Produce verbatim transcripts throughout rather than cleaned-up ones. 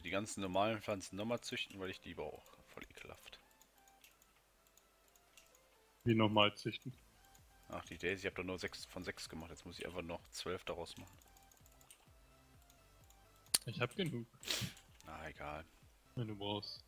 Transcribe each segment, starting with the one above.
die ganzen normalen Pflanzen nochmal züchten, weil ich die auch voll ekelhaft. Wie normal züchten. Ach, die Daisy, ich habe doch nur sechs von sechs gemacht. Jetzt muss ich einfach noch zwölf daraus machen. Ich hab genug, Na, egal. wenn du brauchst.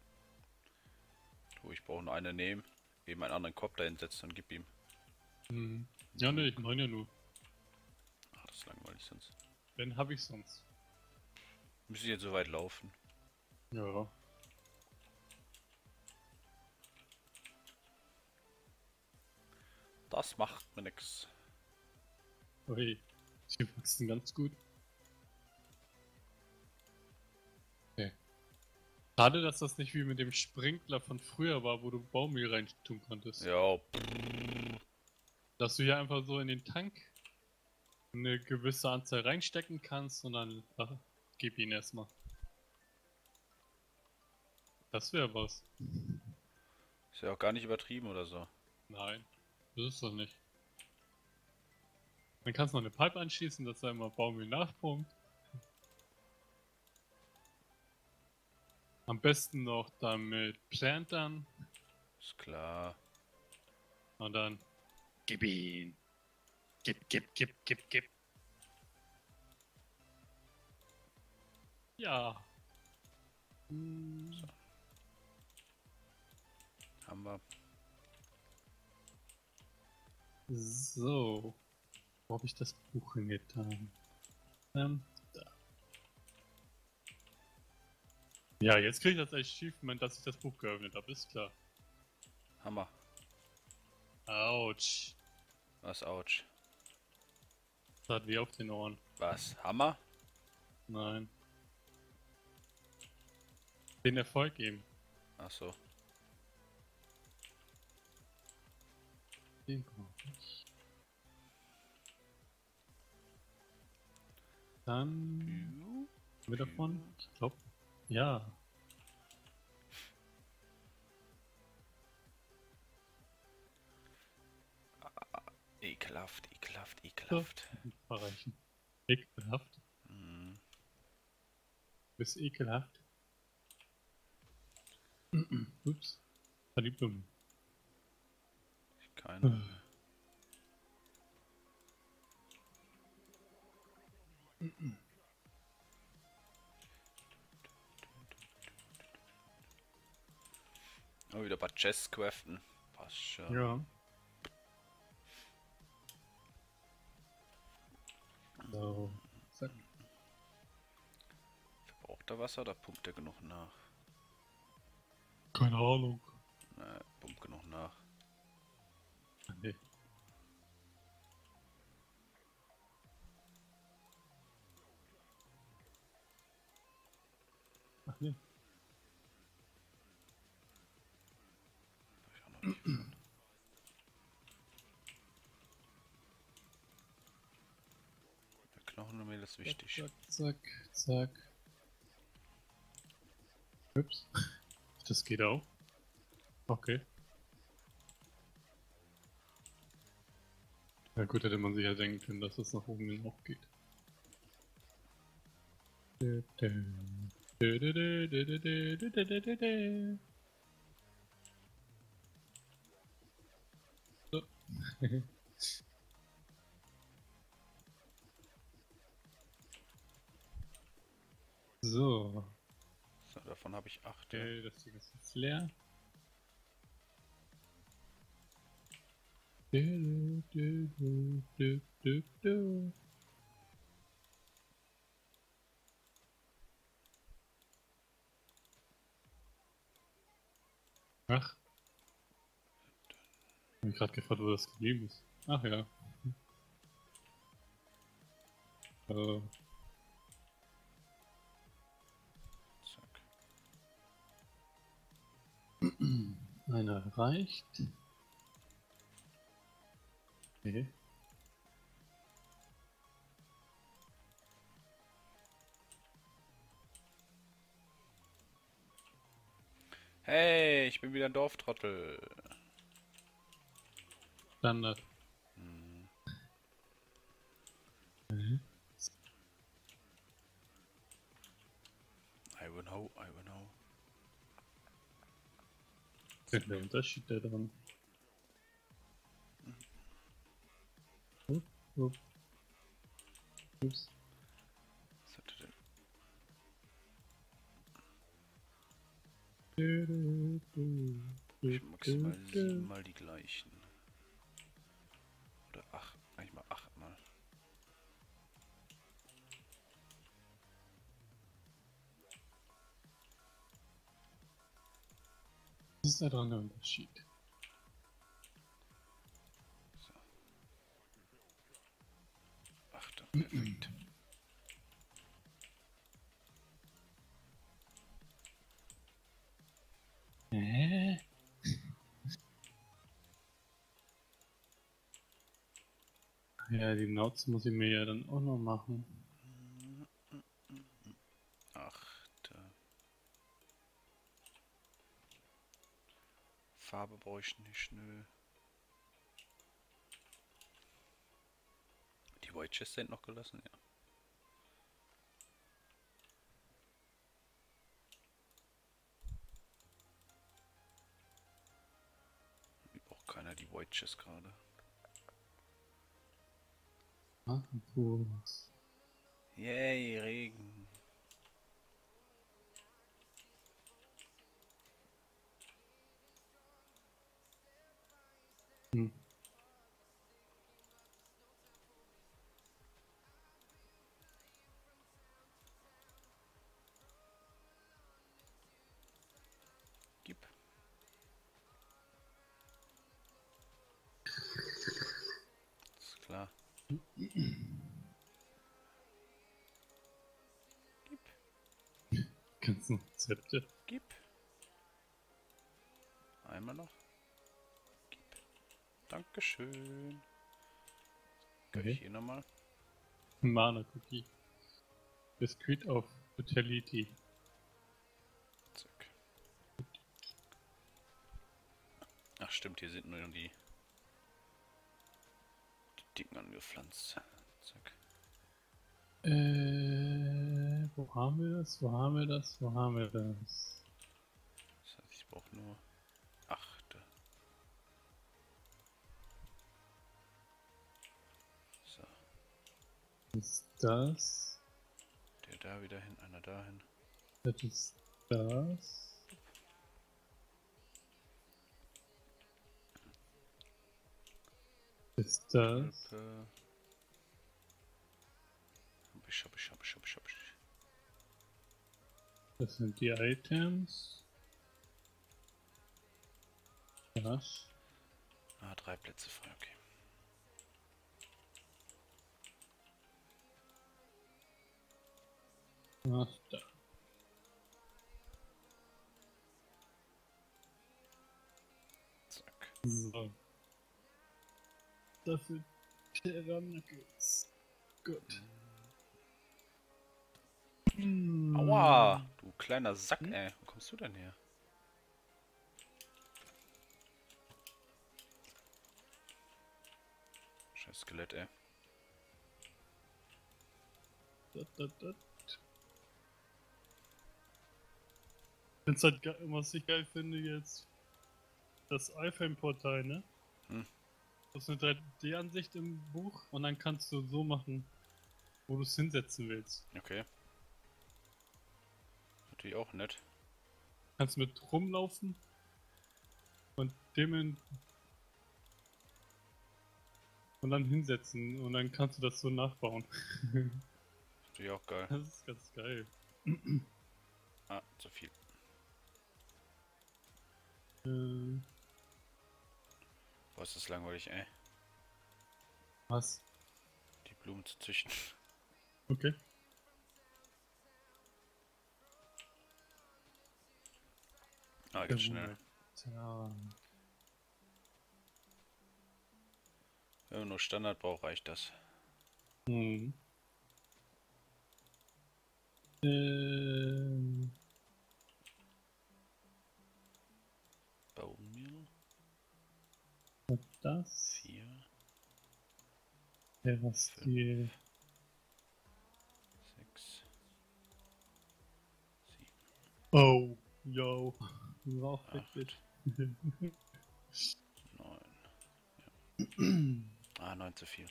Du, ich brauche nur eine nehmen, eben einen anderen Kopf dahin setzen und gib ihm. Hm. Ja, ne, ich meine ja nur. Ach, das ist langweilig sonst. Wenn hab ich sonst. Müsste ich jetzt so weit laufen? Ja. Das macht mir nix. Ui, die wachsen ganz gut. Okay. Schade, dass das nicht wie mit dem Sprinkler von früher war, wo du Baummehl rein tun konntest. Ja, Dass du hier einfach so in den Tank eine gewisse Anzahl reinstecken kannst und dann ach, gib ihn erstmal. Das wäre was. ist ja auch gar nicht übertrieben oder so. Nein, das ist doch nicht. Dann kannst du noch eine Pipe anschließen, dass er immer Baummehl nachpumpt. Am besten noch damit Plantern Ist klar. und dann gib ihn. Gib, gib, gib, gib, gib. Ja. Hm. So. Haben wir. So. Wo habe ich das Buch hingetan? Ähm, da. Ja, jetzt kriege ich das Achievement, dass ich das Buch geöffnet habe, ist klar. Hammer. Autsch. Was, ouch. Das hat weh auf den Ohren. Was, Hammer? Nein. Den Erfolg eben. Ach so. Den brauche ich. Dann... Mit davon? Ich glaube... Ja. Ekelhaft, ekelhaft, ekelhaft. Verreichen. Ekelhaft. Hm. Bist ekelhaft. Ups. War die Blume. Keine. Oh, wieder ein paar Chests craften. Passt schon. Ja. So. Zack. Verbraucht er Wasser oder pumpt er genug nach? Keine Ahnung. Na, pumpt genug nach. Ach, nee. Ach nee. Hab ich auch noch nicht von. Der Knochenmehl ist wichtig. Zack, zack, zack. Ups. Das geht auch. Okay. Ja gut, hätte man sich ja denken können, dass es nach oben hin auch geht. So. So. So, davon habe ich acht. Ja. Okay, das Ding ist jetzt leer. Du, du, du, du, du, du. Ach. Ich hab mich gerade gefragt, wo das geblieben ist. Ach ja. Äh, Zack. einer reicht. Okay. Hey, ich bin wieder ein Dorftrottel. Standard. Hm. Mhm. I Was ist der Unterschied da dran? Oh, oh. Ups. Was hat er denn? Ich maximal siebenmal die gleichen. Oder acht, manchmal achtmal. Was ist da dran der Unterschied? So. Achter, perfekt. Hä? Ja, die Notes muss ich mir ja dann auch noch machen. Achter. Farbe brauche ich nicht, nö. Die White Chest sind noch gelassen, ja. Wie braucht keiner die White Chest gerade. Ah, Purs. Yay, Regen. Hm. Gib. Ist klar. Gib. Ganzen Rezepte. Gib. Einmal noch. Gib. Dankeschön. Gönn ich Okay. hier nochmal. Mana Cookie. Biscuit of Vitality. Zack. Ach stimmt, hier sind nur die, die Dicken angepflanzt. Zack. Äh, wo haben wir das? Wo haben wir das? Wo haben wir das? Das heißt, ich brauche nur achte. So. Ist das? Der da wieder hin, einer dahin. Das ist das. Ist das? Pulpe. Hab ich, hab ich, hab ich, hab ich, hab ich. Das sind die Items. Das. Ah, drei Plätze frei, okay. Ach, da. Zack. So. Dafür Terranuggets. Gut. Aua! Du kleiner Sack, ey. Wo kommst du denn her? Scheiß Skelett, ey. Dat, dat, dat. Find's halt ge- was ich geil finde jetzt, das iFrame-Portal, ne? Hm. Das ist eine drei D-Ansicht im Buch und dann kannst du so machen, wo du es hinsetzen willst. Okay. Natürlich auch nett. Kannst mit rumlaufen und dem in und dann hinsetzen und dann kannst du das so nachbauen. Natürlich auch geil. Das ist ganz geil. Ah, zu viel. Äh, Boah, ist das langweilig, ey. was? Die Blumen zu züchten. Okay. Ah, ganz schnell. Tja. Wenn man nur Standard braucht, reicht das. Hm. Ähm. Baummehl. Das. Vier. Ja, was die. Sechs. Sieben. Oh, yo. Rauf, Acht. bitte. neun. Ah, neun zu viel.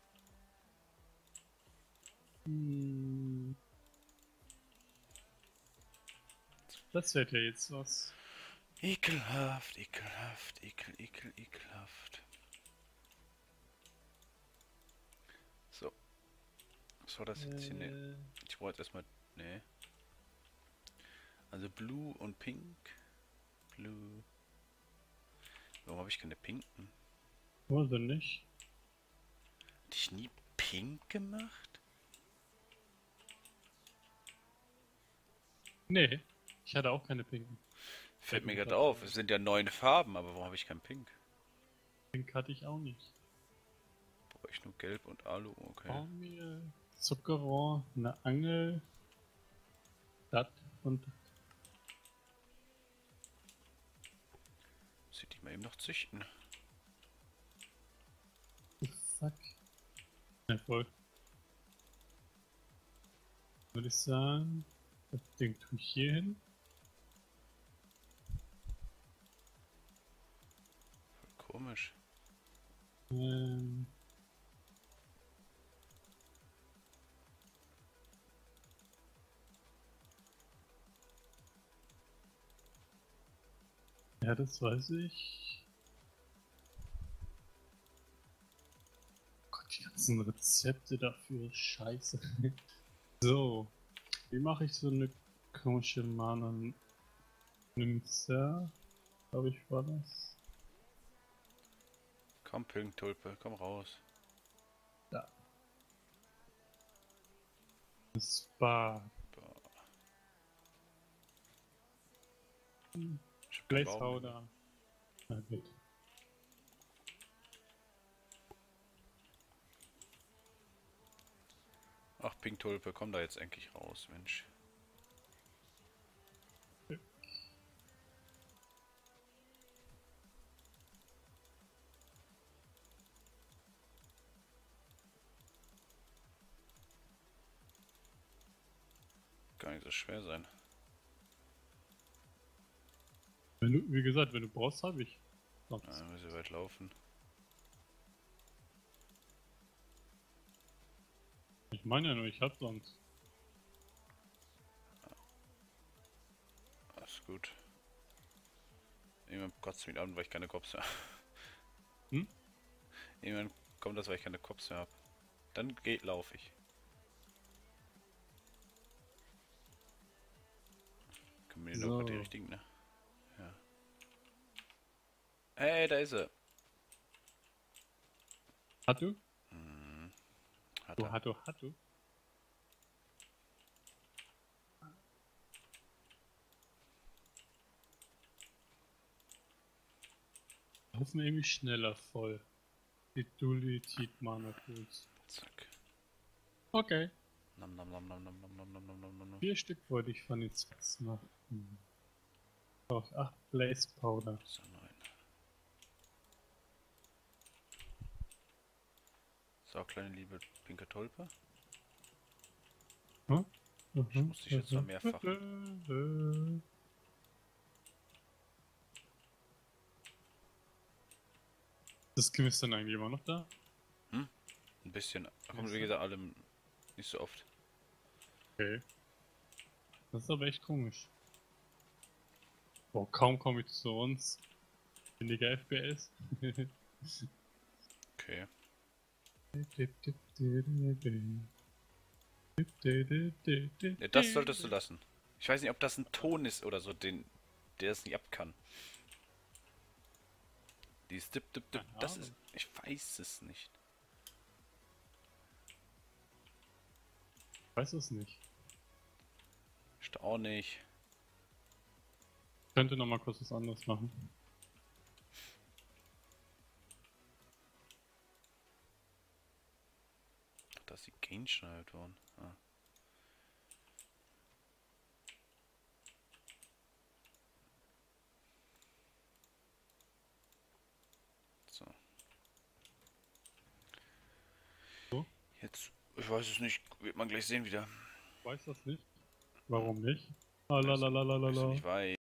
Das wird ja jetzt was. Ekelhaft, ekelhaft, ekel, ekel, ekelhaft. So. Was war das jetzt hier? Nee. Äh, Ich brauche jetzt erstmal. Nee. Also Blue und Pink. Blue. Warum habe ich keine pinken? Oder nicht? Hatte ich nie pink gemacht? Nee, ich hatte auch keine pinken. Fällt mir gerade auf, es sind ja neun Farben, aber warum habe ich kein Pink? Pink hatte ich auch nicht. Brauche ich nur Gelb und Alu, okay. Baummehl, Zuckerrohr, eine Angel, das und Muss ich die mal eben noch züchten? zack. Ja, voll. Würde ich sagen, das Ding tue ich hier hin. Komisch. Ähm. Ja, das weiß ich. Gott, die ganzen Rezepte dafür, scheiße. So, wie mache ich so eine komische Mana? Nympha, glaube ich, war das. Komm, Pink Tulpe, komm raus. Da. Spa. Ich hab keinen Blaze Baum mehr. Powder. Na gut. Ach, Pink Tulpe, komm da jetzt endlich raus, Mensch. Gar nicht so schwer sein. Wenn du, wie gesagt, wenn du brauchst, habe ich. Sonst. Ja, müssen wir weit laufen. Ich meine ja nur, ich hab sonst. Alles gut. Irgendwann kotzt mich an, weil ich keine Cops mehr habe. Hm? Irgendwann kommt das, weil ich keine Cops mehr habe. Dann geht, laufe ich. Können wir die So. noch die richtigen, ne? Ja. Hey, da ist er. Hat du? Hm. Hat Du, er. hat du, hat du? Laufen irgendwie schneller voll. Die Dualität Mana Pools. Zack. Okay. Nam nam nam nam nam nam nam nam nam nam nam nam. Vier Stück wollte ich von den Sets machen. Auf acht Blaze Powder. So, neun. So, kleine liebe pinke Tulpe. Hm? Ich muss dich jetzt mal mehrfach. Das Kim ist dann eigentlich immer noch da? Hm? Ein bisschen. Da kommt wie gesagt allem nicht so oft. Okay. Das ist aber echt komisch. Boah, kaum komme ich zu uns. Weniger F P S. Okay. Ja, das solltest du lassen. Ich weiß nicht, ob das ein Ton ist oder so, den, der das nicht ab kann. Dieses Dip, Dip, Dip, Keine das Ahnung. ist. Ich weiß es nicht. Ich weiß es nicht. Ich auch nicht. Ich könnte noch mal kurz was anderes machen. Da ist die Gain schneidet worden. Ah. So. So? Jetzt, ich weiß es nicht, wird man gleich sehen wieder. Ich weiß das nicht. Warum nicht? Ah, la, la, la, la, la, Weil ich la. nicht weiß.